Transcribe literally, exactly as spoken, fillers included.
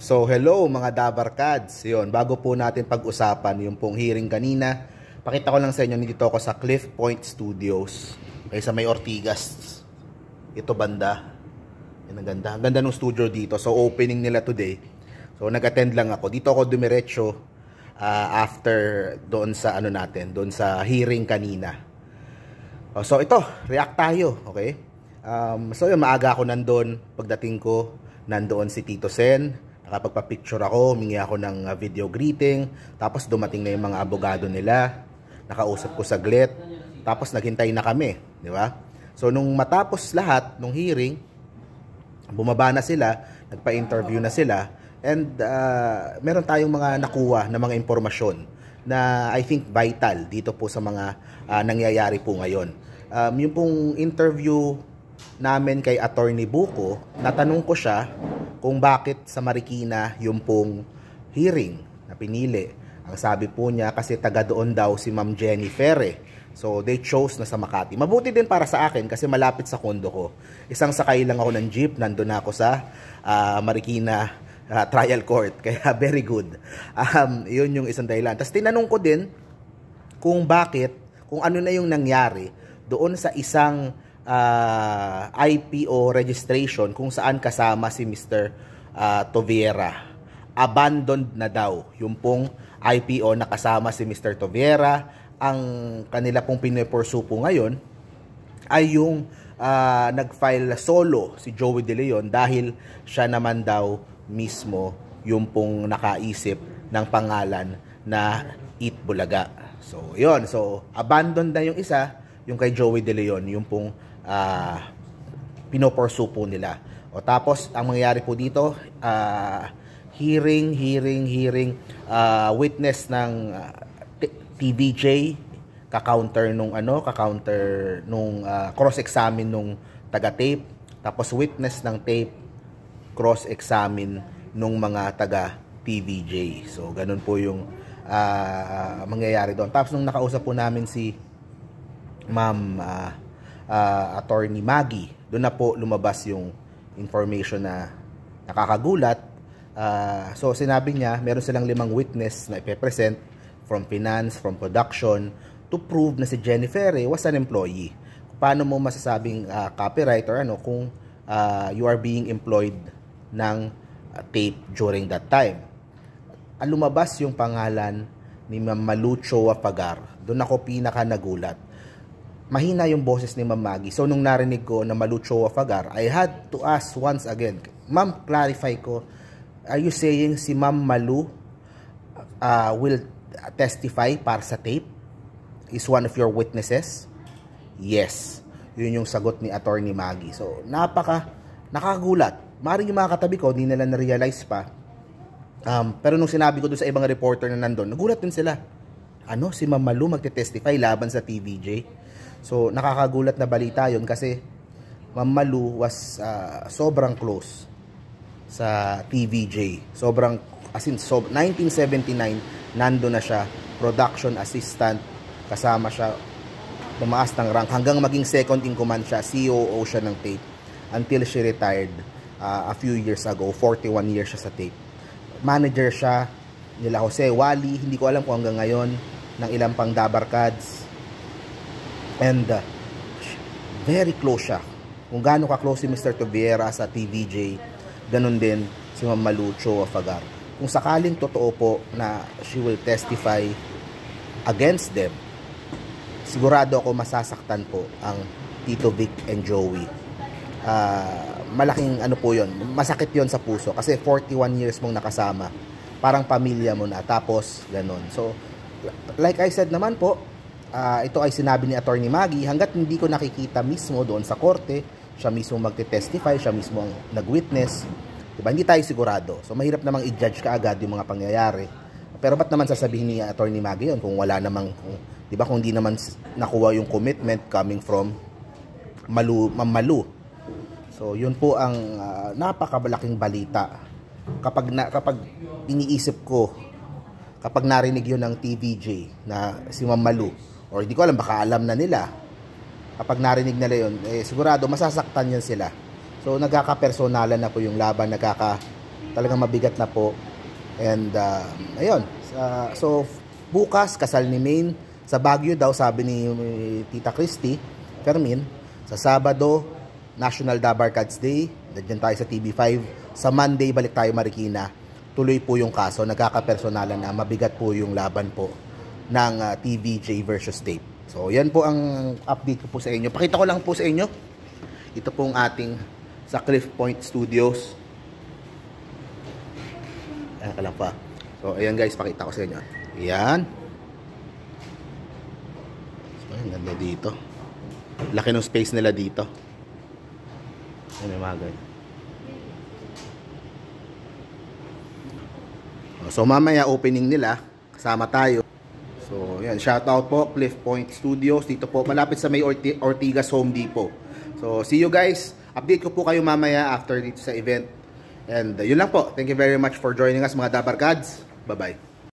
So hello mga Dabarkads. Yun, bago po natin pag-usapan yung pong hearing kanina, pakita ko lang sa inyo, nandito ako sa Cliff Point Studios. Okay, sa may Ortigas. Ito banda. Yan, ang ganda. Ang ganda ng studio dito. So opening nila today. So nag-attend lang ako. Dito ako dumiretso uh, after doon sa ano natin, doon sa hearing kanina. Oh, so ito, react tayo, okay? Um, so yun, maaga ako nandun. Pagdating ko, nandoon si Tito Sen. Nakapagpa-picture ako, humingi ako ng uh, video greeting. Tapos dumating na yung mga abogado nila. Nakausap ko saglit. Tapos naghintay na kami, di ba? So nung matapos lahat nung hearing, bumaba na sila, nagpa-interview na sila, and uh, meron tayong mga nakuha na mga impormasyon na I think vital dito po sa mga uh, nangyayari po ngayon. Um, yung pong interview namin kay Attorney Buko, natanong ko siya kung bakit sa Marikina yung pong hearing na pinili. Ang sabi po niya, kasi taga doon daw si Ma'am Jenny Ferre. So they chose na sa Makati. Mabuti din para sa akin kasi malapit sa kondo ko. Isang sakay lang ako ng jeep, nandun na ako sa uh, Marikina uh, trial court. Kaya very good. Um, yun yung isang dahilan. Tapos tinanong ko din kung bakit, kung ano na yung nangyari doon sa isang Uh, I P O registration kung saan kasama si Mister Uh, Toviera. Abandoned na daw yung pong I P O na kasama si Mister Toviera. Ang kanila pong pinipursu po ngayon ay yung uh, nag-file solo si Joey De Leon dahil siya naman daw mismo yung pong nakaisip ng pangalan na Eat Bulaga. So yun, so abandoned na yung isa, yung kay Joey De Leon, yung pong Uh, pinoporsu po nila. O tapos ang mangyayari po dito, uh, hearing, hearing, hearing, uh, witness ng uh, T V J, ka-counter nung ano, ka-counter nung uh, cross-examine nung taga-tape, tapos witness ng tape, cross-examine nung mga taga-T V J. So ganun po yung uh, mangyayari doon. Tapos nung nakausap po namin si Ma'am uh, Uh, Attorney Maggie, doon na po lumabas yung information na nakakagulat. Uh, so sinabi niya, meron silang limang witness na ipepresent from finance, from production, to prove na si Jenny Ferre was an employee. Paano mo masasabing uh, copyright or ano kung uh, you are being employed ng uh, tape during that time? Ang lumabas yung pangalan ni Ma'am Malucho Apagar. Doon ako pinaka nagulat. Mahina yung boses ni Ma'am Maggie. So, nung narinig ko na Malucho Apagar, I had to ask once again, Ma'am, clarify ko, are you saying si Ma'am Malu uh, will testify para sa tape? Is one of your witnesses? Yes. Yun yung sagot ni Attorney Maggie. So, napaka nakagulat. Maaaring yung mga katabi ko, di nila na-realize pa. Um, pero nung sinabi ko doon sa ibang reporter na nandun, nagulat din sila. Ano, si Ma'am Malu magte-testify laban sa T V J? So, nakakagulat na balita yun kasi Ma'am Malu was uh, sobrang close sa T V J. Sobrang, as in, so, nineteen seventy-nine, nando na siya, production assistant, kasama siya, tumaas ng rank, hanggang maging second in command siya, C O O siya ng tape, until she retired uh, a few years ago, forty-one years siya sa tape. Manager siya, nila Jose Wally, hindi ko alam kung hanggang ngayon, ng ilang pang Dabarkads. And uh, very close siya. Kung gaano ka-close si Mister Toviera sa T V J, ganun din si Ma'am Malucho Apagar. Kung sakaling totoo po na she will testify against them, sigurado ako masasaktan po ang Tito Vic and Joey. Uh, malaking ano po yun, masakit yon sa puso kasi forty-one years mong nakasama. Parang pamilya mo na, tapos ganun. So, like I said naman po, Uh, ito ay sinabi ni Attorney Maggie, hanggat hindi ko nakikita mismo doon sa korte, siya mismo magte-testify, siya mismo ang nag-witness, diba? Hindi tayo sigurado. So mahirap namang i-judge kaagad yung mga pangyayari. Pero ba't naman sasabihin ni Attorney Maggie yun kung wala namang, kung, diba, kung hindi naman nakuha yung commitment coming from Malu, Ma'am Malu. So yun po ang uh, napakabalaking balita. Kapag, na, kapag iniisip ko, kapag narinig yun ng T V J na si Ma'am Malu, or hindi ko alam, baka alam na nila, kapag narinig nila yun, eh, sigurado masasaktan yan sila. So nagkakapersonalan na po yung laban, nagkaka Talagang mabigat na po. And uh, ayun, uh, so bukas kasal ni Maine sa Baguio daw, sabi ni Tita Christy Fermin. Sa Sabado, National Dabarkads Day, nandiyan tayo sa T V five. Sa Monday, balik tayo Marikina. Tuloy po yung kaso, nagkakapersonalan na, mabigat po yung laban po ng uh, T V J versus Tape. So yan po ang update ko po sa inyo. Pakita ko lang po sa inyo, ito pong ating sa Cliff Point Studios. Ayan ka lang pa. So ayan guys, pakita ko sa inyo. Ayan. So ayan, ganda dito. Laki ng space nila dito. Ayan yung mga ganyan. So mamaya opening nila, kasama tayo. So yan, shout out po Cliff Point Studios. Dito po malapit sa may Orti Ortigas Home Depot. So see you guys. Update ko po kayo mamaya after dito sa event. And uh, yun lang po. Thank you very much for joining us mga Dabarkads. Bye bye.